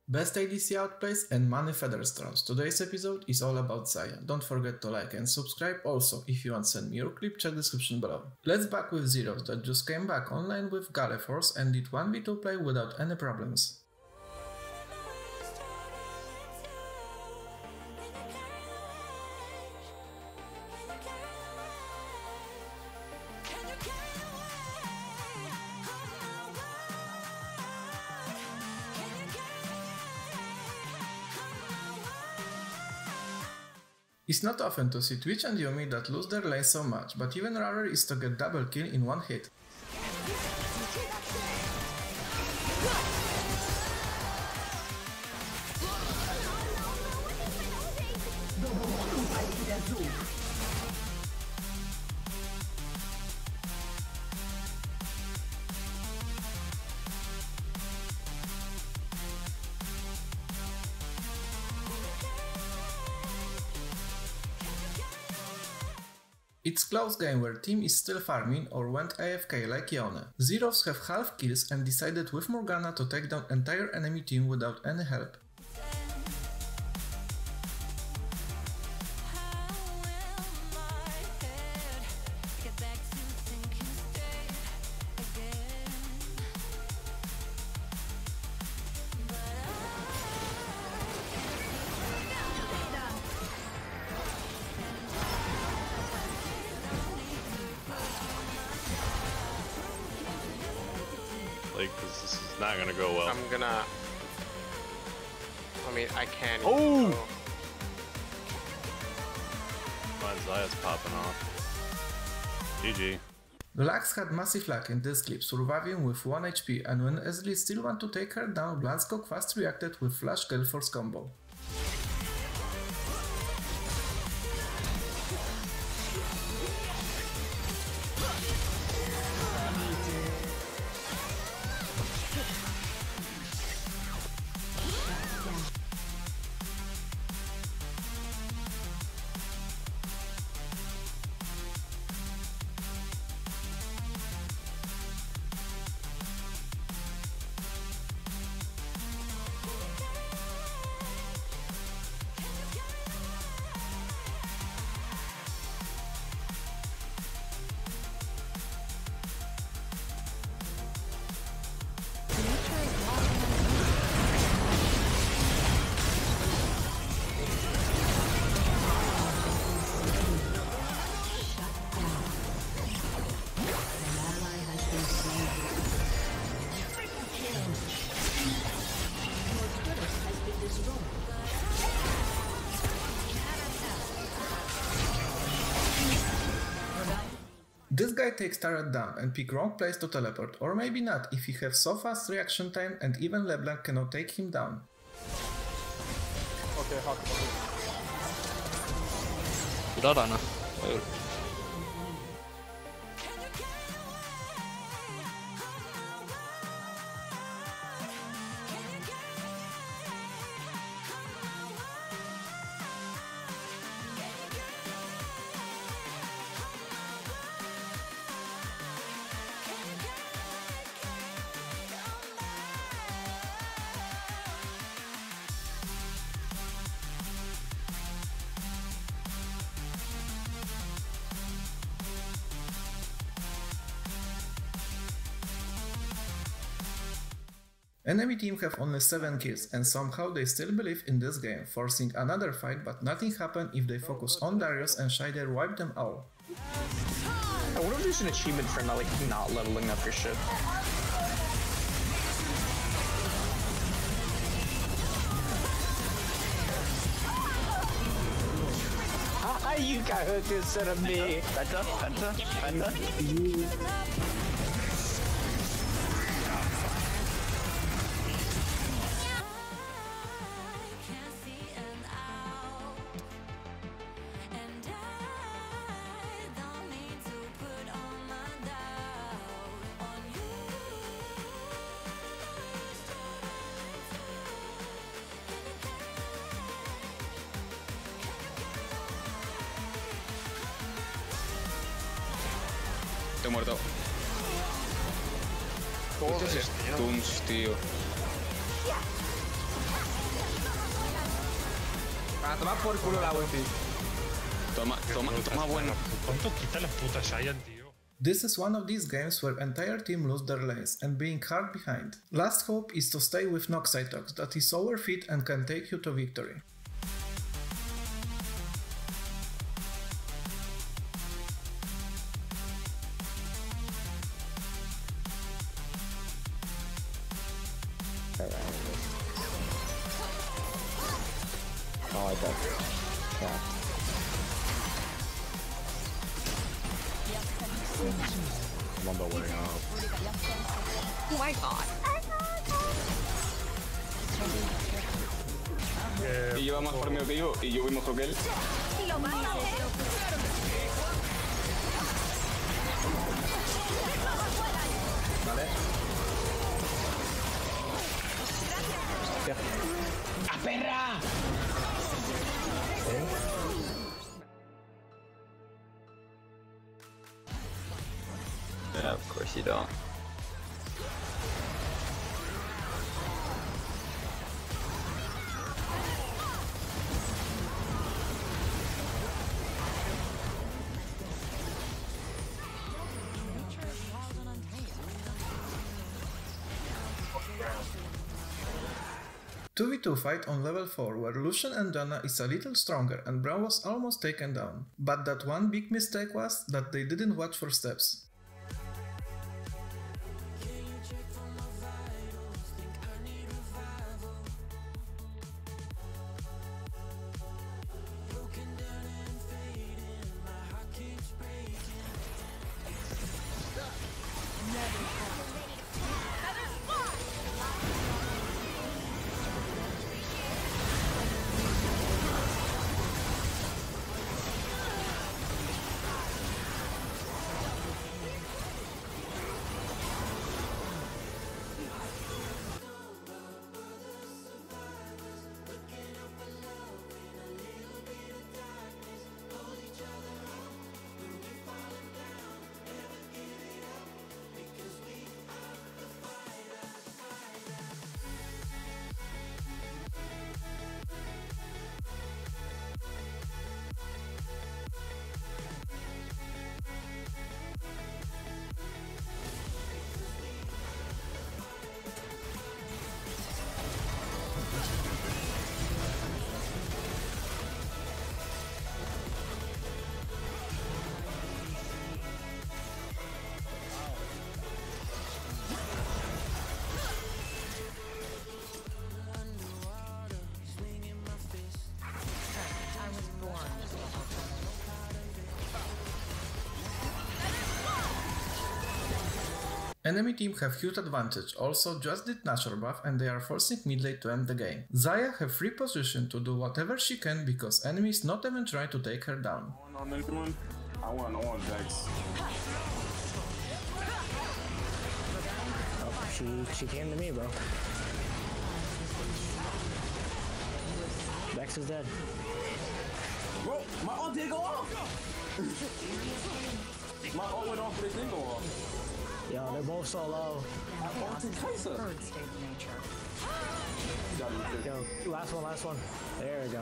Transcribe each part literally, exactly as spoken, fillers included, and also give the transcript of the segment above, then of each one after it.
Best A D C outplays and money featherstorms. Today's episode is all about Xayah. Don't forget to like and subscribe. Also, if you want to send me your clip, check description below. Let's back with Zeros that just came back online with Gale Force and did one v two play without any problems. It's not often to see Twitch and Yuumi that lose their lane so much, but even rarer is to get double kill in one hit. It's close game where team is still farming or went A F K like Yone. Zeros have half kills and decided with Morgana to take down entire enemy team without any help. Like, cause this is not gonna go well. I'm gonna. I mean, I can. Oh! Go. My Xayah's popping off. G G. Lux had massive luck in this clip, surviving with one H P, and when Ezreal still want to take her down, Blanskog fast reacted with Flash Gale Force combo. This guy takes turret down and pick wrong place to teleport, or maybe not if he has so fast reaction time and even LeBlanc cannot take him down. Okay, hot. Bra där nu. Vad gjorde du? Enemy team have only seven kills and somehow they still believe in this game, forcing another fight, but nothing happened if they focus on Darius and Shider wipe them all. I wonder if there's an achievement for not, like, not leveling up your shit. Ah, you got hooked instead of me. Penta, Penta, Penta. Estoy muerto. Joder, tío. Tuns, tío. A tomar por culo la wifi. Toma, toma, toma bueno. ¿Cuánto quita la puta Giant, tío? This is one of these games where entire team lose their lanes and being hard behind. Last hope is to stay with Noxitox that is overfit and can take you to victory. Oh, I got yeah. I'm on the way up. Oh my god. Y lleva más farmeo que yo, y yo voy mejor que él. Vale. ¡A perra! Yeah, of course you don't. two v two fight on level four where Lucian and Janna is a little stronger and Braum was almost taken down. But that one big mistake was that they didn't watch for steps. Enemy team have huge advantage, also just did natural buff and they are forcing mid lane to end the game. Xayah have free position to do whatever she can because enemies not even try to take her down. On this one, I want on Vex. Oh, she, she came to me, bro. Vex is dead. Bro, my ult did go off! My ult went off, but it didn't go off. Yo, they're both so low. Yo, last one, last one. There we go.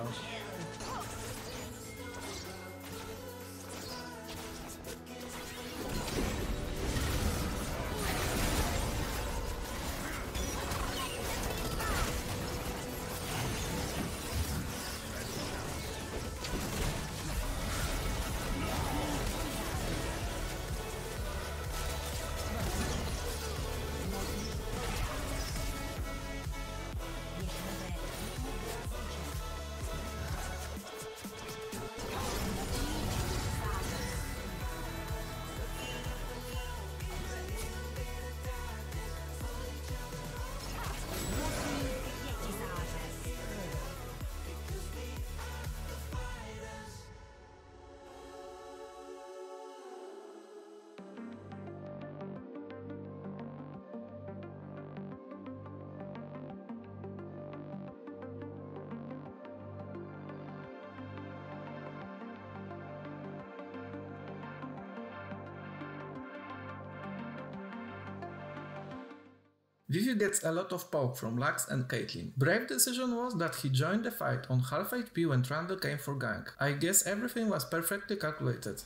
Vivi gets a lot of poke from Lux and Caitlyn. Brave decision was that he joined the fight on half H P when Trundle came for gank. I guess everything was perfectly calculated.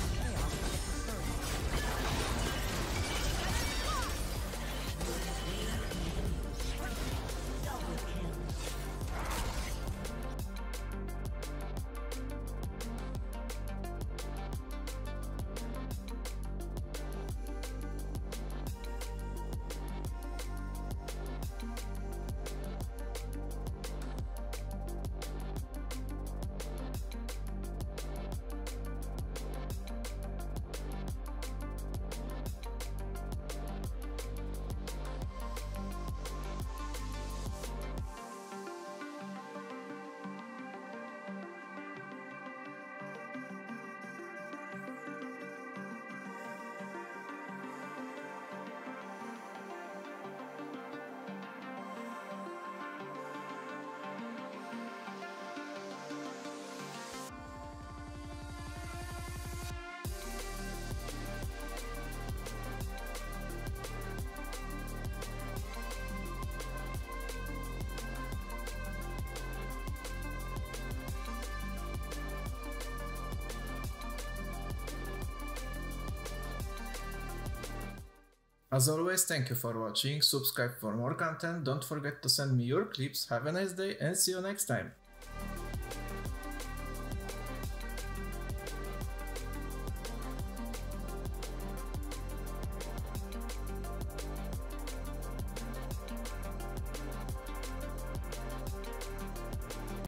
As always, thank you for watching, subscribe for more content, don't forget to send me your clips, have a nice day and see you next time!